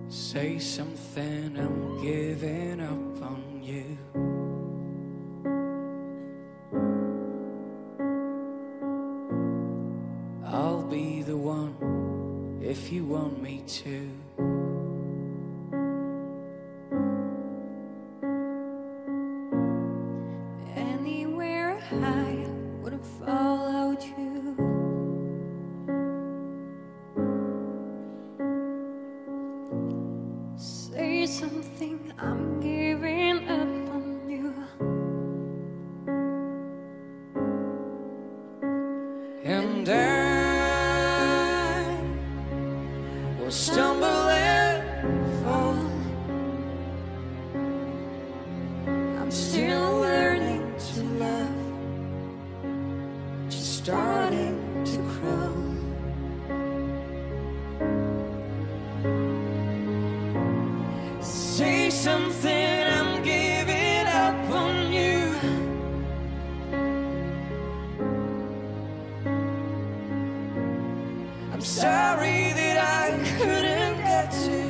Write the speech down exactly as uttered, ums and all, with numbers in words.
Say something, I'm giving up on you. I'll be the one if you want me to. Anywhere I would've followed you. Say something, I'm giving up on you. And I will stumble and fall. I'm still learning to love, Just starting to crawl. Say something, I'm giving up on you. I'm sorry that I couldn't get to